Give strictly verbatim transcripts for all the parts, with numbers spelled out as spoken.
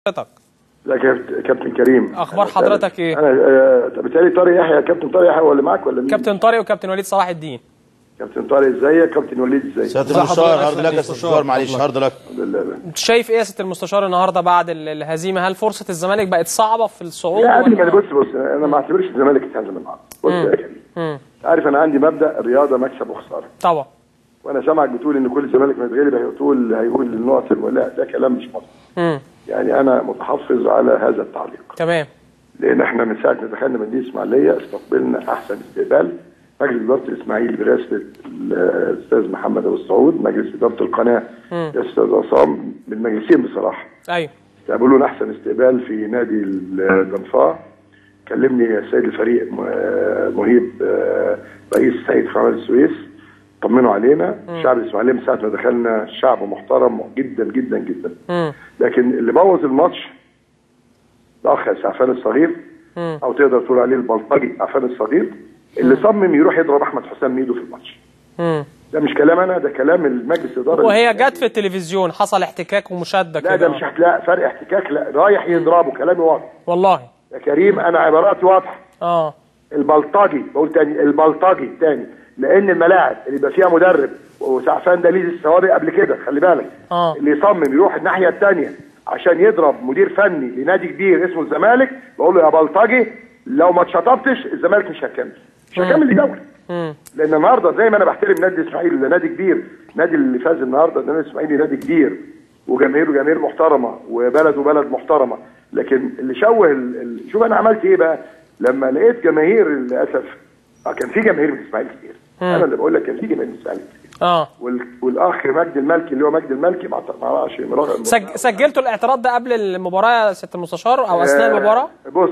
حضرتك. لا كابتن كريم، اخبار حضرتك ايه؟ انا بالتالي طارق يحيى، كابتن طارق يحيى ولا معاك ولا مين؟ كابتن طارق وكابتن وليد صلاح الدين. كابتن طارق ازيك؟ كابتن وليد ازيك؟ سياده المستشار هارد لك يا استشار، معلش هارد لك. انت شايف ايه يا سياده المستشار النهارده بعد الهزيمه؟ هل فرصه الزمالك بقت صعبه في الصعود؟ لا قبل ما بص بص انا ما اعتبرش الزمالك يتهزم النهارده. بص يا كريم، عارف انا عندي مبدا الرياضه مكسب وخساره طبعا. وانا سامعك بتقول ان كل الزمالك ما يتغلب هيقول هيقول النقط ولا ده كلام مش مظبوط. يعني انا متحفظ على هذا التعليق. تمام. لان احنا من ساعه ما دخلنا مدينه اسماعيليه استقبلنا احسن استقبال. مجلس اداره الاسماعيلي برئاسه الاستاذ محمد ابو السعود، مجلس اداره القناه الاستاذ عصام، بالمجلسين بصراحه. ايوه. استقبلونا احسن استقبال في نادي الدنفاع. كلمني السيد الفريق مهيب رئيس هيئه قناه السويس، طمنوا علينا. الشعب الاسماعيلي من ساعه ما دخلنا شعب محترم جدا جدا جدا. مم. لكن اللي بوظ الماتش الاخ سعفان الصغير، مم. او تقدر تقول عليه البلطجي سعفان الصغير، اللي مم. صمم يروح يضرب احمد حسام ميدو في الماتش. مم. ده مش كلام انا، ده كلام المجلس الاداره. وهي جت في التلفزيون حصل احتكاك ومشاده كده. لا ده مش هتلاقي فرق احتكاك، لا رايح يضربه. كلامي واضح والله يا كريم، انا عباراتي واضحه. اه البلطجي، بقول تاني البلطجي تاني، لان الملاعب اللي يبقى فيها مدرب وسعفان ده ليه السوابق قبل كده، خلي بالك. آه. اللي يصمم يروح الناحيه الثانيه عشان يضرب مدير فني لنادي كبير اسمه الزمالك، بقول له يا بلطجي لو ما اتشطبتش الزمالك مش هيكمل، مش هيكمل الدوري. لان النهارده زي ما انا بحترم نادي الاسماعيلي ده نادي كبير، نادي اللي فاز النهارده نادي الاسماعيلي نادي كبير وجماهيره جماهير محترمه وبلده بلد محترمه، لكن اللي شوه ال... شوف انا عملت ايه بقى لما لقيت جماهير للاسف. اه كان في جماهير من الاسماعيلي كتير. انا اللي بقول لك كان في جماهير من الاسماعيلي كتير. اه وال... والاخ مجدي الملكي اللي هو مجدي الملكي ما اعرفش سج... سجلتوا الاعتراض ده قبل المباراه يا سياده المستشار او اثناء آه المباراه؟ بص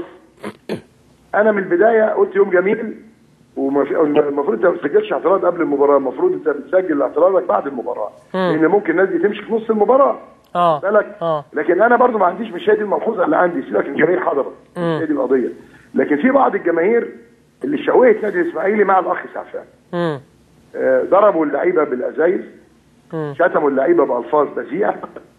انا من البدايه قلت يوم جميل، والمفروض انت ما تسجلش اعتراض قبل المباراه، المفروض انت بتسجل اعتراضك بعد المباراه، لان ممكن الناس دي تمشي في نص المباراه. اه بالك. اه لكن انا برضو ما عنديش، مش هي دي الملحوظه اللي عندي، سيبك الجماهير حضرت، مش هي دي القضيه. لكن في بعض الجماهير اللي شوهت نادي الاسماعيلي مع الاخ سعفان. امم آه ضربوا اللعيبه بالازايز، شتموا اللعيبه بالفاظ بذيئه.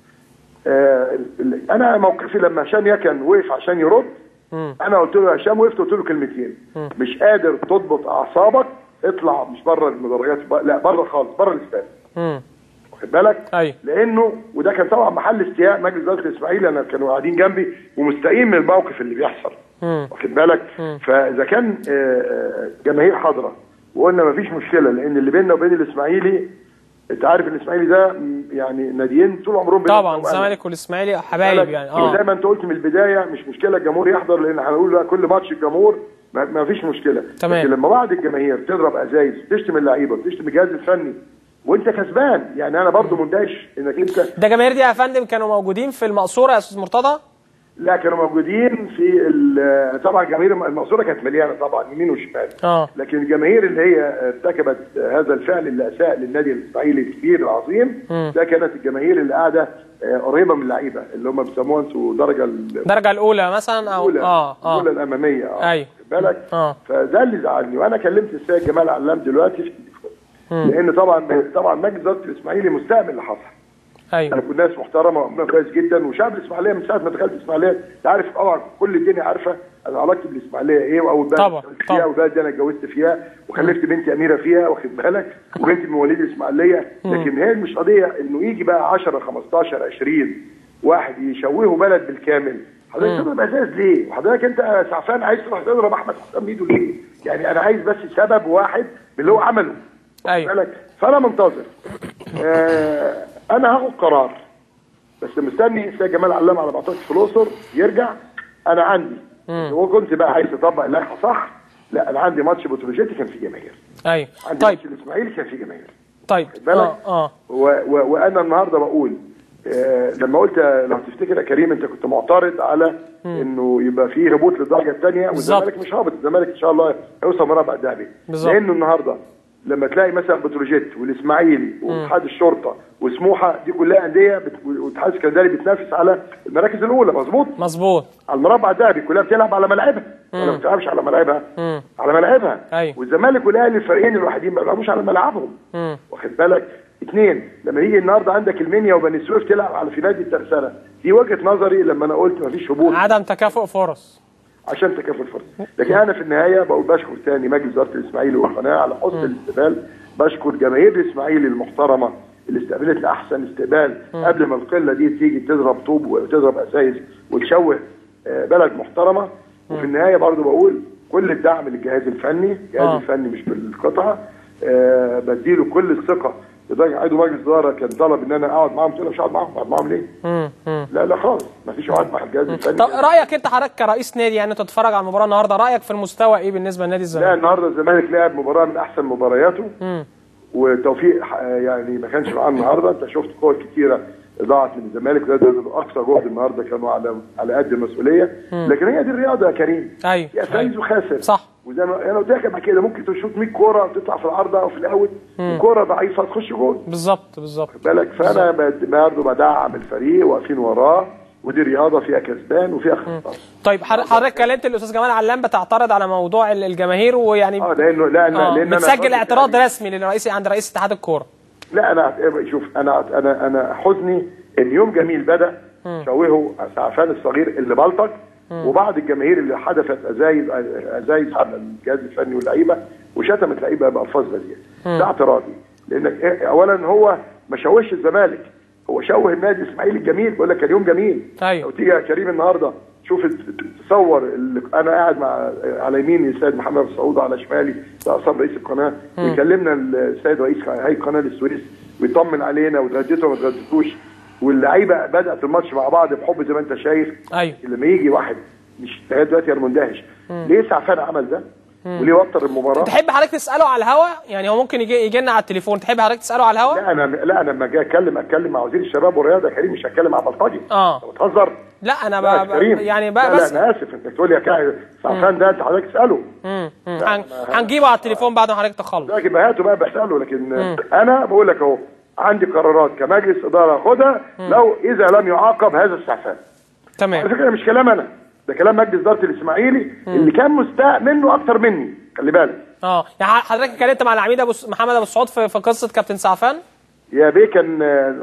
آه انا موقفي لما هشام يكن وقف عشان يرد، مم. انا قلت له يا هشام، وقفت قلت له كلمتين، مم. مش قادر تضبط اعصابك اطلع، مش بره المدرجات، لا بره خالص، بره الاستاد. واخد بالك؟ أي. لانه وده كان طبعا محل استياء مجلس اداره الاسماعيلي، انا كانوا قاعدين جنبي ومستائين من الموقف اللي بيحصل. واخد بالك؟ مم. فاذا كان جماهير حاضره وقلنا مفيش مشكله، لان اللي بيننا وبين الاسماعيلي انت عارف الاسماعيلي ده يعني ناديين طول عمرهم طبعا، الزمالك والاسماعيلي حبايب يعني. اه زي ما انت قلت من البدايه مش مشكله الجمهور يحضر، لان هنقول لا كل ماتش الجمهور ما فيش مشكله. تمام. لكن لما بعض الجماهير تضرب ازايز، تشتم اللعيبه، تشتم الجهاز الفني وانت كسبان، يعني انا برضو مندهش انك انت. ده جماهير دي يا فندم كانوا موجودين في المقصوره يا استاذ مرتضى؟ لا كانوا موجودين في طبعا جماهير المقصوره كانت مليانه طبعا يمين وشمال. اه لكن الجماهير اللي هي ارتكبت هذا الفعل اللي اساء للنادي الاسماعيلي الكبير العظيم، م. ده كانت الجماهير اللي قاعده قريبه من اللعيبه، اللي هم بيسموها انتوا الدرجه الدرجه الاولى مثلا او الأولى. اه اه الاولى الاماميه. اه ايوه بالك. اه فده اللي زعلني، وانا كلمت السيد جمال علام دلوقتي في التليفون، لان طبعا طبعا مجلس اداره الاسماعيلي مستاء من اللي حصل. ايوه انا كنت ناس محترمه وعملنا كويس جدا، وشعب الاسماعيليه من ساعه ما دخلت الاسماعيليه انت عارف طبعا كل الدنيا عارفه انا علاقتي بالاسماعيليه ايه، واول بلد فيها والبلد دي انا اتجوزت فيها وخلفت بنتي اميره فيها، واخد بالك، وبنتي من مواليد الاسماعيليه. لكن هي مش قضيه انه يجي بقى عشرة خمستاشر عشرين واحد يشوهوا بلد بالكامل. حضرتك تضرب ازاز ليه؟ وحضرتك انت سعفان عايز تروح تضرب احمد حسام ميدو ليه؟ يعني انا عايز بس سبب واحد باللي هو عمله. ايوه بالك. فانا منتظر. آه انا هاخد قرار، بس مستني السيد جمال علام على ما اعتقد في الاقصر يرجع. انا عندي هو كنت بقى عايز تطبق اللائحه صح؟ لا انا عندي ماتش بتروجيتي كان فيه جماهير. ايوه عندي طيب. ماتش الاسماعيلي كان فيه جماهير. طيب اه اه وانا النهارده بقول آه لما قلت لو تفتكر يا كريم انت كنت معترض على مم. انه يبقى فيه هبوط للدرجه الثانيه، والزمالك مش هابط، الزمالك ان شاء الله هيوصل مربع ذهبي، لانه النهارده لما تلاقي مثلا بتروجيت والاسماعيلي واتحاد الشرطه وسموحه دي كلها انديه بت... والاتحاد السكندري بيتنافس على المراكز الاولى، مظبوط؟ مظبوط. على المربع الذهبي كلها بتلعب على ملاعبها ولا ما بتلعبش على ملاعبها؟ على ملاعبها. ايوه. والزمالك والاهلي الفريقين الوحيدين ما بيلعبوش على ملاعبهم. واخد بالك؟ اثنين، لما يجي النهارده عندك المنيا وبني سويف تلعب على في نادي الترسانه، دي وجهه نظري لما انا قلت مفيش هبوط، عدم تكافؤ فرص، عشان تكافؤ الفرص. لكن انا في النهايه بقول بشكر ثاني مجلس اداره الاسماعيلي والقناه على حسن الاستقبال، بشكر جماهير الاسماعيلي المحترمه اللي استقبلت احسن استقبال قبل ما القله دي تيجي تضرب طوب وتضرب اسايس وتشوه بلد محترمه. وفي النهايه برضه بقول كل الدعم للجهاز الفني، الجهاز آه. الفني مش بالقطعه، أه بديله كل الثقه، لدرجه عضو مجلس اداره كان طلب ان انا اقعد معاهم، قلت له مش هقعد معاهم، اقعد معاهم ليه؟ مم. مم. لا لا خالص، ما فيش قعد مع الجهاز الفني. طب رايك انت حضرتك كرئيس نادي، يعني انت تتفرج على المباراه النهارده، رايك في المستوى ايه بالنسبه لنادي الزمالك؟ لا النهارده الزمالك لعب مباراه من احسن مبارياته، مم. وتوفيق يعني ما كانش معاه النهارده، انت شفت كور كتيره ضاعت من الزمالك، وده اقصى جهد النهارده كانوا على على قد المسؤوليه، لكن هي دي الرياضه يا كريم، ايوه فيها فايز وخاسر، صح، وزي ما انا قلت لك قبل كده ممكن تشوط مية كوره وتطلع في العارضه او في الاوت، وكوره ضعيفه تخش جول، بالظبط بالظبط بالك. فانا برضه بدعم الفريق، واقفين وراه، ودي رياضه فيها كسبان وفيها خسران. طيب حضرتك كلمت الاستاذ جمال علام بتعترض على موضوع الجماهير، ويعني اه لانه لان آه. لان بتسجل اعتراض رسمي للرئيس عند رئيس اتحاد الكوره. لا انا شوف، انا انا انا حزني ان يوم جميل بدا شوهوا سعفان الصغير اللي بلطج، وبعض الجماهير اللي حدثت ازايز ازايز على الجهاز الفني واللعيبه وشتمت لعيبه بالفاظ بذيئه. ده اعتراضي، لانك اولا هو ما شوهش الزمالك، هو شوه النادي الاسماعيلي الجميل، بقول لك كان يوم جميل. ايوه. لو تيجي يا كريم النهارده شوف تصور اللي انا قاعد مع على يميني السيد محمد السعود، على شمالي ده عصام رئيس القناه، ويكلمنا السيد رئيس هيئه قناه السويس ويطمن علينا وتغديته وما تغديتوش، واللعيبه بدات الماتش مع بعض بحب زي ما انت شايف. ايوه. لما يجي واحد مش لغايه دلوقتي انا مندهش ليه سعفان عمل ده؟ وليه وتر المباراه؟ تحب حضرتك تساله على الهوا؟ يعني هو ممكن يجي يجي لنا على التليفون، تحب حضرتك تساله على الهوا؟ لا انا لا انا لما اجي اتكلم اتكلم مع وزير الشباب والرياضه يا كريم، مش هتكلم مع بلطجي. اه انت بتهزر؟ لا انا لا ب... يعني ب... لا بس لا انا اسف، انت بتقول لي يا سعفان ده انت حضرتك تساله. امم هنجيبه على التليفون بعد ما حضرتك تخلص. لكن هاته بقى بساله، لكن مم. انا بقول لك اهو عندي قرارات كمجلس اداره اخدها لو اذا لم يعاقب هذا السعفان. تمام. على فكره مش كلام انا، ده كلام مجلس اداره الاسماعيلي اللي كان مستاء منه اكتر مني، خلي بالك. اه يعني حضرتك اتكلمت مع العميد ابو محمد ابو السعود في, في قصه كابتن سعفان؟ يا بيه كان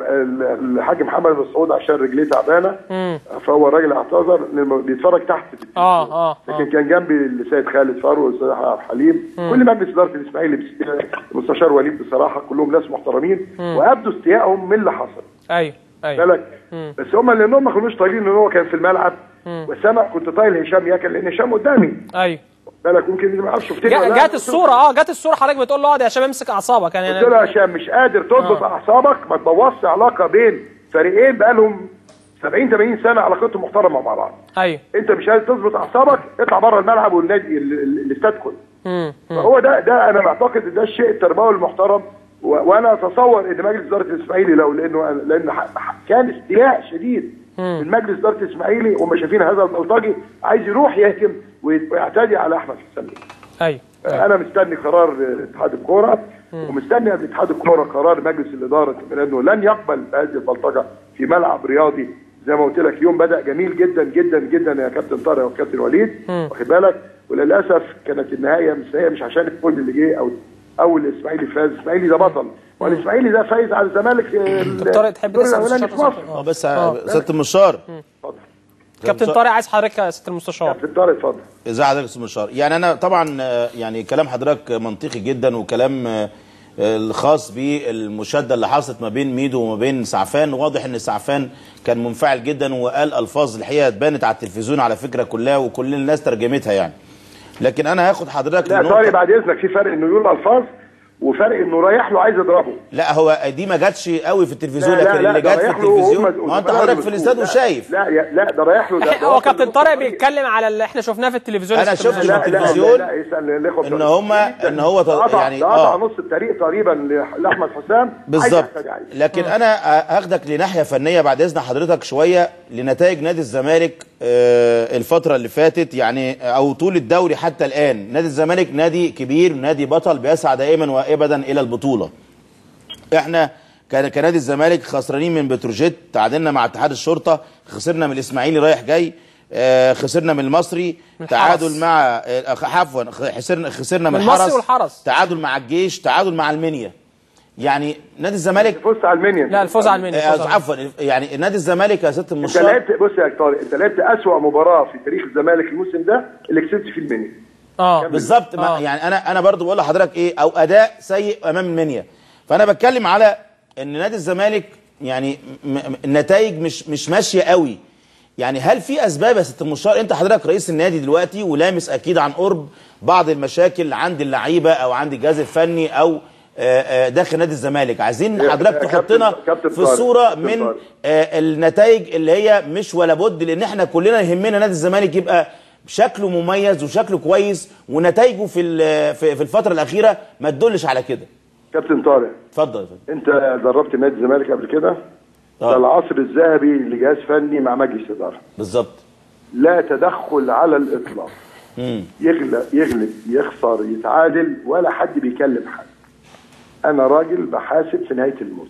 الحاج محمد ابو السعود عشان رجليه تعبانه، فهو الراجل اعتذر بيتفرج تحت اه اه لكن كان جنبي السيد خالد فاروق والاستاذ عبد الحليم، كل مجلس اداره الاسماعيلي، المستشار وليد بصراحه كلهم ناس محترمين، وابدوا استيائهم من اللي حصل. ايوه ايوه بالك. بس هم لانهم ما كانوش طايلين ان هو كان في الملعب، بس انا كنت طايل هشام ياكل لان هشام قدامي. ايوه بالك ممكن ما اعرفش شفتني ولا جات الصوره اه جات الصوره حضرتك بتقول له اقعد يا هشام امسك اعصابك، يعني قلت له يا هشام مش قادر تضبط آه. اعصابك، ما تبوظش علاقه بين فريقين بقالهم سبعين ثمانين سنه علاقتهم محترمه مع بعض. ايوه انت مش قادر تظبط اعصابك، اطلع بره الملعب والنادي الاستاد كله. فهو ده ده انا بعتقد ان ده الشيء التربوي المحترم، وانا اتصور ان مجلس اداره الاسماعيلي لو لانه لان كان استياء شديد من مجلس اداره الاسماعيلي وهم شايفين هذا البلطجي عايز يروح يهجم ويعتدي على احمد حسام. ايوه انا مستني قرار اتحاد الكوره، ومستني قبل اتحاد الكوره قرار مجلس الاداره لانه لن يقبل هذه البلطجه في ملعب رياضي. زي ما قلت لك يوم بدا جميل جدا جدا جدا يا كابتن طارق وكابتن وليد، واخد بالك، وللاسف كانت النهايه مش هي مش عشان الفوز اللي جه او اول الاسماعيلي فاز، الاسماعيلي ده بطل، والاسماعيلي ده فايز على الزمالك في طارق تحب تسال في مصر. اه بس سياده المستشار، اتفضل كابتن طارق عايز حضرتك يا سياده المستشار. كابتن طارق اتفضل. ازي حضرتك يا سياده المستشار؟ يعني انا طبعا يعني كلام حضرتك منطقي جدا، وكلام الخاص بالمشاده اللي حصلت ما بين ميدو وما بين سعفان، واضح ان سعفان كان منفعل جدا وقال الفاظ الحقيقه اتبانت على التلفزيون على فكره كلها وكل الناس ترجمتها يعني. لكن انا هاخد حضرتك لا طارق بعد اذنك، في فرق انه يقول الفاظ وفرق انه رايح له عايز يضربه. لا هو دي ما جاتش قوي في التلفزيون، لكن اللي جات في التلفزيون ما انت حضرتك في الاستاد وشايف. لا لا ده رايح له، ده هو كابتن طارق بيتكلم على اللي احنا شفناه في التلفزيون. انا شفت في التلفزيون ان هم ان هو يعني قطع نص الطريق تقريبا لاحمد حسام بالظبط. لكن انا هاخدك لناحيه فنيه بعد اذن حضرتك شويه لنتائج نادي الزمالك الفتره اللي فاتت، يعني او طول الدوري حتى الان. نادي الزمالك نادي كبير، نادي بطل، بيسعى دائما وابدا الى البطوله. احنا كنادي الزمالك خسرانين من بتروجيت، تعادلنا مع اتحاد الشرطه، خسرنا من الاسماعيلي رايح جاي، آه خسرنا من المصري، من تعادل مع عفوا خسرنا خسرنا من, من المصري والحرس، تعادل مع الجيش، تعادل مع المنيا. يعني نادي الزمالك فزت على المنيا. لا الفوز على المنيا. آه عفوا يعني نادي الزمالك يا ست المشار انت لعبت، بص يا طارق، انت لعبت اسوأ مباراه في تاريخ الزمالك الموسم ده اللي كسبت فيه المنيا. اه بالظبط. آه. يعني انا انا برضو بقول لحضرتك ايه، او اداء سيء امام المنيا. فانا بتكلم على ان نادي الزمالك يعني النتائج مش مش ماشيه قوي. يعني هل في اسباب يا ست المشار؟ انت حضرتك رئيس النادي دلوقتي ولامس اكيد عن قرب بعض المشاكل عند اللعيبه او عند الجهاز الفني او داخل نادي الزمالك. عايزين حضرتك تحطنا في الصوره من النتائج اللي هي مش ولا بد، لان احنا كلنا يهمنا نادي الزمالك يبقى شكله مميز وشكله كويس ونتائجه في في الفتره الاخيره ما تدلش على كده. كابتن طارق اتفضل. انت دربت نادي الزمالك قبل كده؟ آه. ده العصر الذهبي لجهاز فني مع مجلس اداره. بالظبط. لا تدخل على الاطلاق. امم يغلب يغلب يخسر يتعادل ولا حد بيكلم حد. انا راجل بحاسب في نهايه الموسم،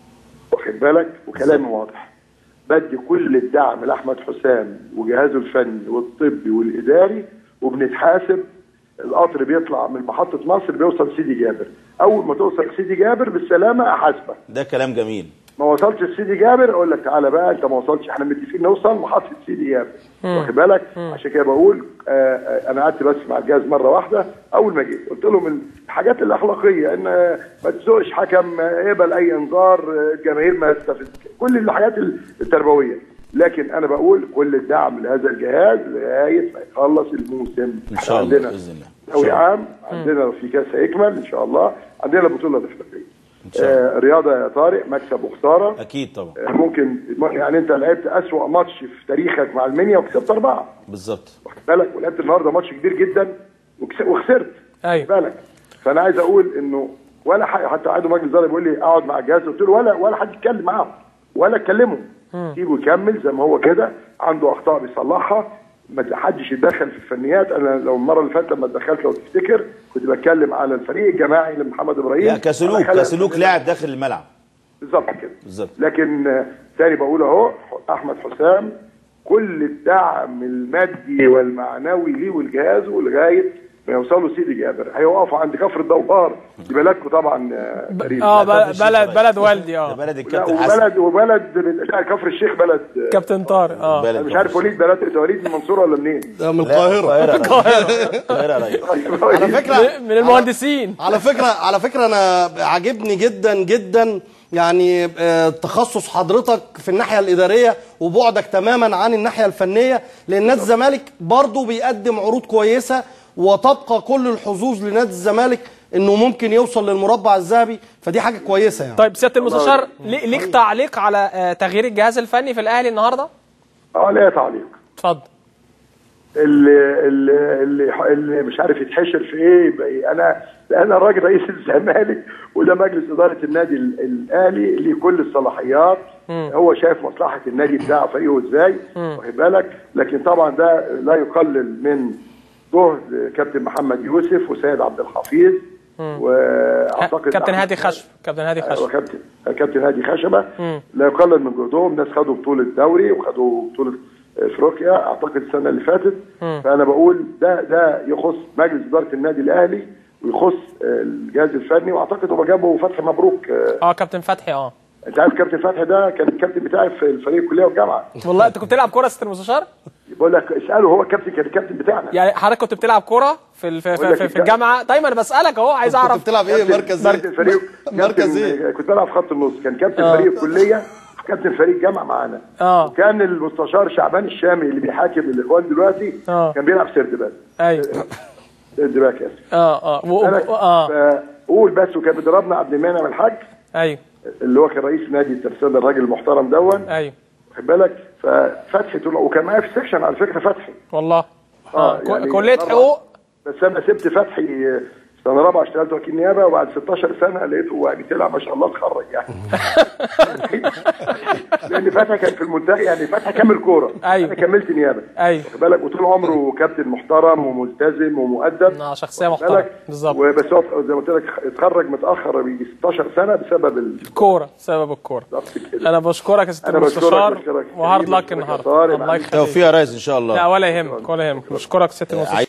واخد بالك، وكلامي واضح. بدي كل الدعم لاحمد حسام وجهازه الفني والطبي والاداري، وبنتحاسب. القطر بيطلع من محطه مصر بيوصل سيدي جابر، اول ما توصل سيدي جابر بالسلامه احاسبك. ده كلام جميل. ما وصلتش سيدي جابر اقول لك تعالى بقى انت ما وصلتش، احنا متفقين نوصل محطه سيدي جابر، واخد بالك. عشان كده بقول آه آه انا قعدت بس مع الجهاز مره واحده اول ما جيت قلت لهم الحاجات الاخلاقيه ان آه ما تسوقش حكم، يقبل آه اي انذار، الجماهير آه ما تستفز، كل الحاجات التربويه. لكن انا بقول كل الدعم لهذا الجهاز لغايه ما يخلص الموسم. ان شاء الله عندنا باذن الله دوري عام، عندنا في كاس هيكمل ان شاء الله، عندنا بطوله افريقيه. آه رياضه يا طارق، مكسب وخساره اكيد طبعا. آه ممكن يعني انت لعبت اسوأ ماتش في تاريخك مع المنيا وكسبت اربعه بالظبط، واخد بالك، ولعبت النهارده ماتش كبير جدا وخسرت، ايوه بالك. فانا عايز اقول انه ولا حاجه، حتى عادوا مجلس الاداره بيقول لي اقعد مع الجهاز، قلت له ولا ولا حد يتكلم معاهم ولا اتكلموا، سيبه يكمل زي ما هو كده، عنده اخطاء بيصلحها، ما حدش يتدخل في الفنيات. انا لو المره اللي فاتت لما اتدخلت لو تفتكر كنت بتكلم على الفريق الجماعي لمحمد ابراهيم، لا كسلوك كسلوك لاعب داخل الملعب بالظبط كده بالظبط. لكن ثاني بقول اهو احمد حسام كل الدعم المادي والمعنوي ليه والجهازه لغايه ما يوصلوا سيدي جابر. هيوقفوا عند كفر الدوار، دي بلدكم طبعا تقريبا. اه بلد بلد والدي. اه بلد الكابتن حسن. وبلد وبلد لا كفر الشيخ بلد كابتن طارق. اه انا مش عارف وليد بلد وليد من المنصوره ولا منين؟ من القاهره. القاهره. على فكره من المهندسين. على فكره على فكره انا عاجبني جدا جدا يعني تخصص حضرتك في الناحيه الاداريه وبعدك تماما عن الناحيه الفنيه، لان نادي الزمالك برضه بيقدم عروض كويسه، وتبقى كل الحظوظ لنادي الزمالك انه ممكن يوصل للمربع الذهبي، فدي حاجه كويسه يعني. طيب سياده المستشار، ليك تعليق على تغيير الجهاز الفني في الاهلي النهارده؟ اه ليا تعليق. اتفضل. اللي اللي اللي, اللي مش عارف يتحشر في ايه يبقى إيه؟ انا انا راجل رئيس الزمالك وده مجلس اداره النادي الاهلي ليه كل الصلاحيات، مم. هو شايف مصلحه النادي بتاعه فريقه ازاي، واخد بالك. لكن طبعا ده لا يقلل من جهد كابتن محمد يوسف وسيد عبد الحفيظ، واعتقد كابتن هادي خشب كابتن هادي خشب وكابتن كابتن هادي خشبه، لا يقلل من جهدهم. ناس خدوا بطوله دوري وخدوا بطوله افريقيا اعتقد السنه اللي فاتت. مم. فانا بقول ده ده يخص مجلس اداره النادي الاهلي ويخص الجهاز الفني، واعتقد هم جابوا فتحي مبروك. اه كابتن فتحي. اه انت عارف كابتن فتحي ده كان الكابتن بتاعي في الفريق الكليه والجامعه. والله انت كنت بتلعب كوره يا سياده المستشار؟ بقول لك اساله، هو الكابتن كان الكابتن بتاعنا. يعني حضرتك كنت بتلعب كوره في في, في, في الجامعه؟ دايما انا بسالك اهو، عايز اعرف كنت بتلعب ايه؟ مركز ايه؟ فريق مركز ايه؟ كنت بلعب في خط النص، كان كابتن آه. فريق الكليه كابتن فريق الجامعه معانا. اه وكان المستشار شعبان الشامي اللي بيحاكم الاخوان دلوقتي آه. كان بيلعب سرد باك. ايوه سرد باك يا اسف. اه اه و... اه قول بس. وكان بيضربنا عبد المنعم الحاج، ايوه، اللي هو كان رئيس نادي الترسانة الراجل المحترم دون، ايوه واخد بالك. ففتحي طول وكان معايا في السكشن على فكره فتحي والله. اه, آه يعني كليه حقوق. بس انا سبت فتحي سنه رابعه، اشتغلت وكيل نيابه، وبعد ستاشر سنه لقيته يعني طلع ما شاء الله اتخرج يعني. لان فتحي كان في المنتخب، يعني فتحي كمل كوره. أيوة. انا كملت نيابه. ايوه واخد بالك. وطول عمره كابتن محترم وملتزم ومؤدب. اه شخصيه محترمه بالظبط. وبس هو زي ما قلت لك اتخرج متاخر بيجي ستاشر سنه بسبب الكوره. بسبب الكوره. انا بشكرك يا سياده المستشار، وهارد لك النهارده. الله يخليك. توفيق يا ريس ان شاء الله. لا ولا يهمك ولا يهمك. بشكرك يا سياده المستشار.